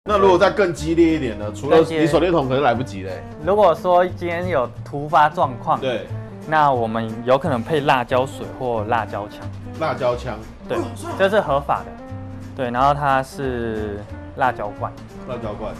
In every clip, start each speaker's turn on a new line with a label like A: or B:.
A: 那如果再更激烈一点呢？除了你手电筒可能来不及嘞。
B: 如果说今天有突发状况，
A: 对，
B: 那我们有可能配辣椒水或辣椒枪。
A: 辣椒枪，
B: 对，这是合法的。对，然后它是辣椒罐。
A: 辣椒罐。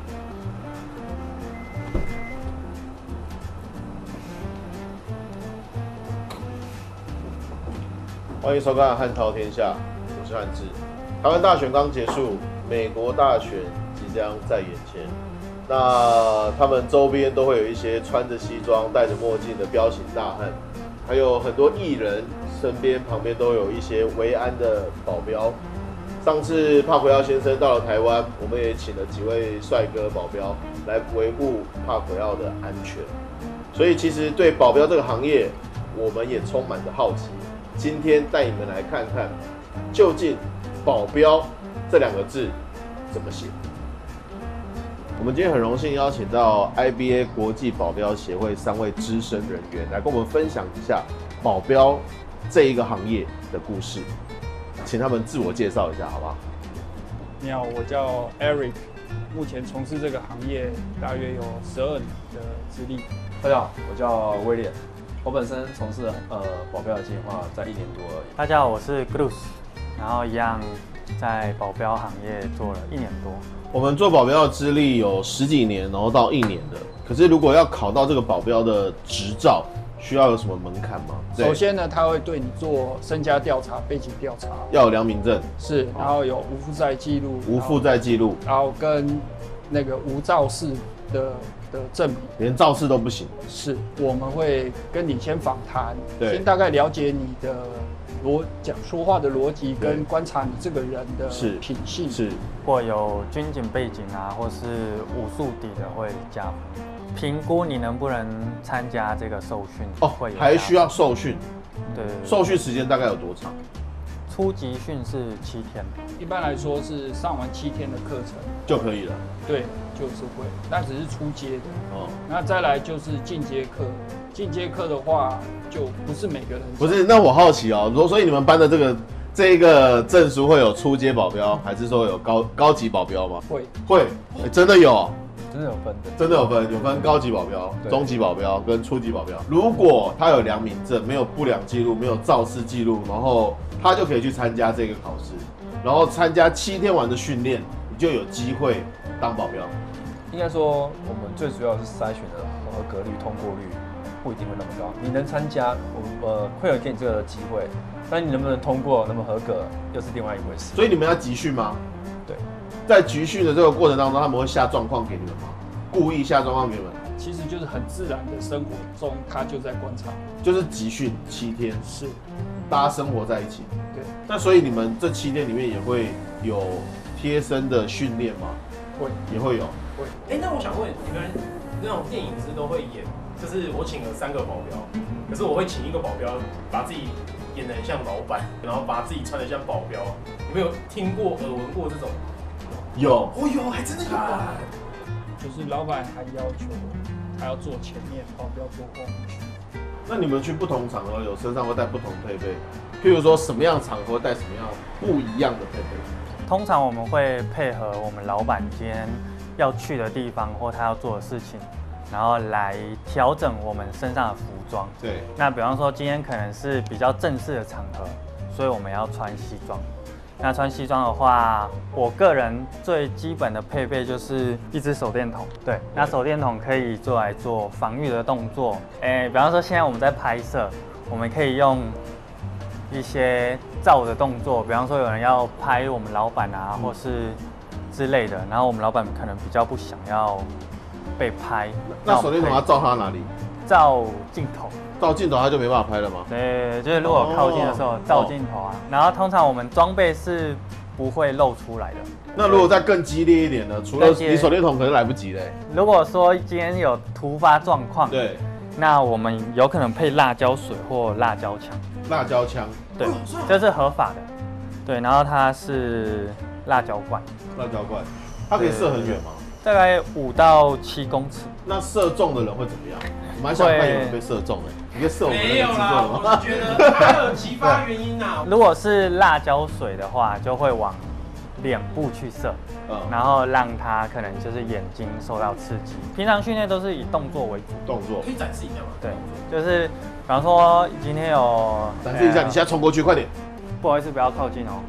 A: 欢迎收看《汉朝天下》，我是汉志。台湾大选刚结束，美国大选即将在眼前。那他们周边都会有一些穿着西装、戴着墨镜的彪形大汉，还有很多艺人身边旁边都有一些维安的保镖。上次帕奎奥先生到了台湾，我们也请了几位帅哥保镖来维护帕奎奥的安全。所以其实对保镖这个行业，我们也充满着好奇。今天带你们来看看，究竟“保镖”这两个字怎么写？我们今天很荣幸邀请到 IBA 国际保镖协会3位资深人员来跟我们分享一下保镖这一个行业的故事，请他们自我介绍一下，好不好？
C: 你好，我叫 Eric， 目前从事这个行业大约有12年的资历。
D: 大家好，我叫威廉，我本身从事保镖的计划在1年多而已。
B: 大家好，我是 Bruce， 然后一样在保镖行业做了1年多。
A: 我们做保镖的资历有10几年，然后到1年的。可是如果要考到这个保镖的执照，需要有什么门槛吗？
C: 首先呢，他会对你做身家调查、背景调查，
A: 要有良民证，
C: 是，然后有无负债记录，
A: 无负债记录，
C: 然后跟那个无肇事的证明，
A: 连肇事都不行。
C: 是，我们会跟你先访谈，
A: 对，
C: 先大概了解你的说话的逻辑，跟观察你这个人的品性。
A: 是，
B: 或有军警背景啊，或是武术底的会加分。评估你能不能参加这个受训
A: 哦，还需要受训。
B: 对，
A: 受训时间大概有多长？
B: 初级训是7天，
C: 一般来说是上完7天的课程
A: 就可以了。
C: 对，就是会，但只是初阶的。
A: 哦，
C: 那再来就是进阶课，进阶课的话就不是每个人。
A: 不是，那我好奇哦，所以你们班的这个证书会有初阶保镖，还是说有高级保镖吗？会，真的有。
D: 真的有分的，
A: 真的有分高级保镖、中级保镖跟初级保镖。如果他有良民证，没有不良记录，没有肇事记录，然后他就可以去参加这个考试，然后参加7天完的训练，你就有机会当保镖。
D: 应该说，我们最主要是筛选的合格率、通过率不一定会那么高。你能参加，会有给你这个机会，但你能不能通过、能不能合格，又是另外一回事。
A: 所以你们要集训吗？
D: 对。在
A: 集训的这个过程当中，他们会下状况给你们吗？故意下状况给你们？
C: 其实就是很自然的生活中，他就在观察。
A: 就是集训7天，
C: 是，
A: 大家生活在一起。
C: 对。
A: 那所以你们这7天里面也会有贴身的训练吗？
C: 会，
A: 也会有。
E: 会。那我想问，你们那种电影是都会演，就是我请了3个保镖，可是我会请一个保镖把自己演得很像老板，然后把自己穿得像保镖。有没有听过、耳闻过这种？
A: 有，
E: 有，还真的有。
C: 就是老板还要求他要坐前面，保镖坐后面。
A: 那你们去不同场合，有身上会带不同配备，譬如说什么样场合带什么样不一样的配备？
B: 通常我们会配合我们老板今天要去的地方或他要做的事情，然后来调整我们身上的服装。
A: 对。
B: 那比方说今天可能是比较正式的场合，所以我们要穿西装。那穿西装的话，我个人最基本的配备就是一支手电筒。对，那手电筒可以来做防御的动作。比方说现在我们在拍摄，我们可以用一些照的动作，比方说有人要拍我们老板啊，或是之类的，然后我们老板可能比较不想要被拍。
A: 那手电筒要照他哪里？
B: 照镜头。
A: 照镜头他就没办法拍了吗？
B: 对，就是如果靠近的时候照镜头啊，然后通常我们装备是不会露出来的。
A: 那如果再更激烈一点呢？除了你手电筒可能来不及嘞。
B: 如果说今天有突发状况，
A: 对，
B: 那我们有可能配辣椒水或辣椒枪。
A: 辣椒枪，
B: 对，这是合法的。对，然后它是辣椒罐。
A: 辣椒罐，它可以射很远吗？
B: 大概5到7公尺。
A: 那射中的人会怎么样？我蛮想看有人被射中哎，你可以射我们
E: 没有啦，我是觉得还有激发原因啊。
B: 如果是辣椒水的话，就会往脸部去射，然后让他可能就是眼睛受到刺激。平常训练都是以动作为主，
A: 动作
E: 可以展示一下吗？
B: 对，就是比方说今天有
A: 展示一下，你现在冲过去，快点。
B: 不好意思，不要靠近哦。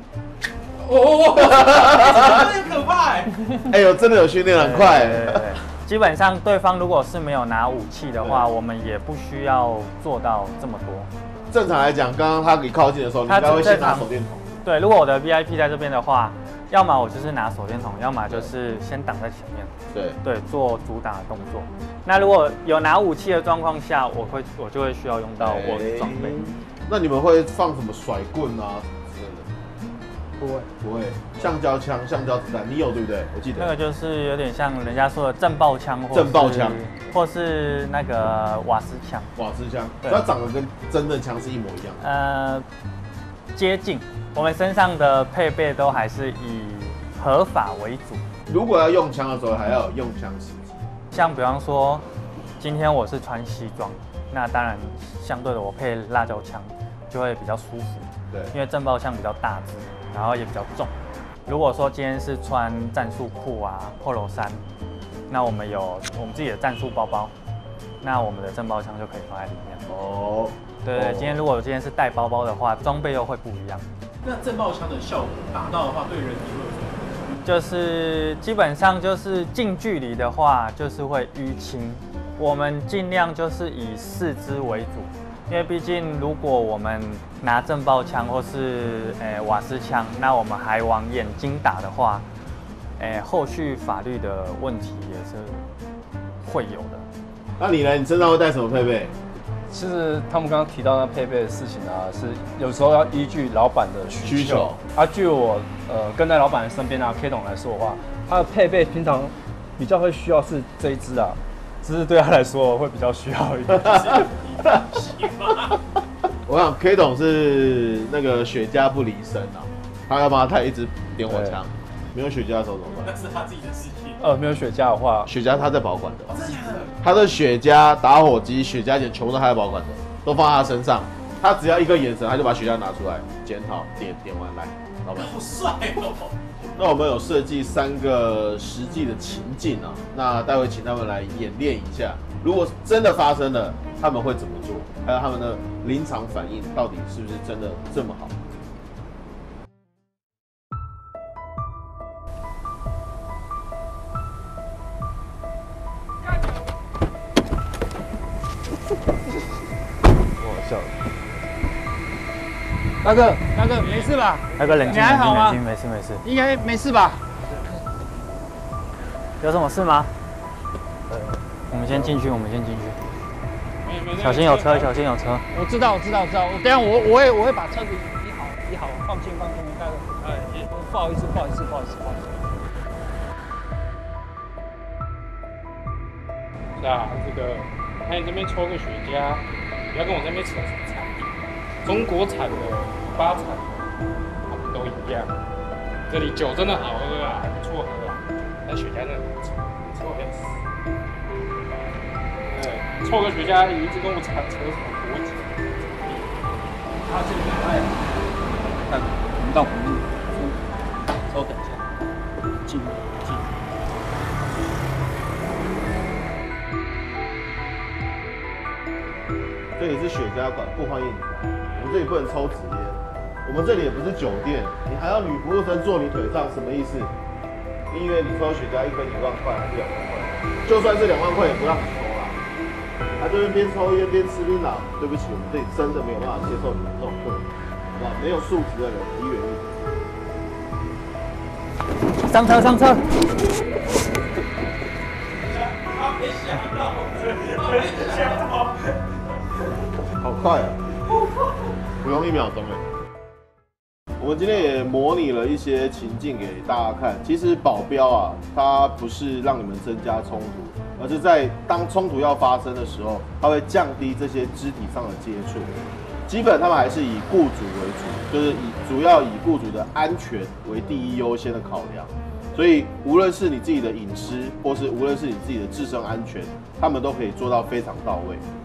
E: 很可怕哎！
A: 哎呦，真的有训练很快。
B: 对，基本上对方如果是没有拿武器的话，我们也不需要做到这么多。
A: 正常来讲，刚刚他离靠近的时候，你应该会先拿手电筒。
B: 对，如果我的 VIP 在这边的话，要么我就是拿手电筒，要么就是先挡在前面。对，做主打的动作。那如果有拿武器的状况下，我就会需要用到我的装备。
A: 那你们会放什么甩棍啊之类的？不会，橡胶枪、橡胶子弹，你有对不对？我记得
B: 那个就是有点像人家说的震爆枪，或是那个瓦斯枪。
A: 瓦斯枪，它长得跟真的枪是一模一样。
B: 接近。我们身上的配备都还是以合法为主。
A: 如果要用枪的时候，还要有用枪时机。
B: 像比方说，今天我是穿西装，那当然相对的我配辣椒枪就会比较舒服。
A: 对，
B: 因为震爆枪比较大只，然后也比较重。如果说今天是穿战术裤啊、polo 衫，那我们有我们自己的战术包包，那我们的震爆枪就可以放在里面。
A: 哦，
B: 对，今天如果今天是带包包的话，装备又会不一样。
E: 那震爆枪的效果打到的话，对人体会有什么？
B: 就是基本上就是近距离的话，就是会淤青。我们尽量就是以四肢为主，因为毕竟如果我们拿震爆枪或是瓦斯枪，那我们还往眼睛打的话，后续法律的问题也是会有的。
A: 那你呢？你身上会带什么配备？
D: 其实他们刚刚提到那配备的事情啊，是有时候要依据老板的需求。据我跟在老板身边啊 K 董来说的话，他的配备平常比较会需要是这一支啊，只是对他来说会比较需要一点。
A: 我想 K 董是那个雪茄不离身啊，他要帮他带一支点火枪，没有雪茄的时候怎么办？
E: 那是他自己的事情。
D: 没有雪茄的话，
A: 雪茄他在保管的。
E: 真的假的？
A: 他的雪茄、打火机、雪茄钳全部都他在保管的，都放在他身上。他只要一个眼神，他就把雪茄拿出来，检讨点完来，老板。
E: 好帅哦！
A: 那我们有设计3个实际的情境啊，那待会请他们来演练一下，如果真的发生了，他们会怎么做？还有他们的临场反应到底是不是真的这么好？
C: 大哥，没事吧？
B: 大哥冷静，
C: 你还好吗？
B: 没事。
C: 应该没事吧？
B: 有什么事吗？我们先进去。小心有车。
C: 我知道。我等下我会把车子移好，放心。不好意思。是啊，这个看你这边抽个雪茄，不要跟我这边扯什么产地，中国产的、巴产的，他们都一样。这里酒真的好喝啊，还不错喝啊，但雪茄真的不错要死。抽个雪茄，你一直跟我扯什么国籍？他这个看我们到红路，稍等一下，进。
A: 这里是雪茄馆，不欢迎你来。我们这里不能抽纸烟，我们这里也不是酒店，你还要女服务生坐你腿上，什么意思？你以为你抽雪茄1根1万块还是2万块？就算是2万块也不让你抽啦。他这边边抽烟边吃槟榔，对不起，我们这里真的没有办法接受你们这种客人，好不好？没有素质的人离远一点。
B: 上车。
A: 好快啊！不用1秒钟哎。我们今天也模拟了一些情境给大家看。其实保镖啊，它不是让你们增加冲突，而是在当冲突要发生的时候，它会降低这些肢体上的接触。基本他们还是以雇主为主，就是主要以雇主的安全为第一优先的考量。所以无论是你自己的隐私，或是无论是你自己的自身安全，他们都可以做到非常到位。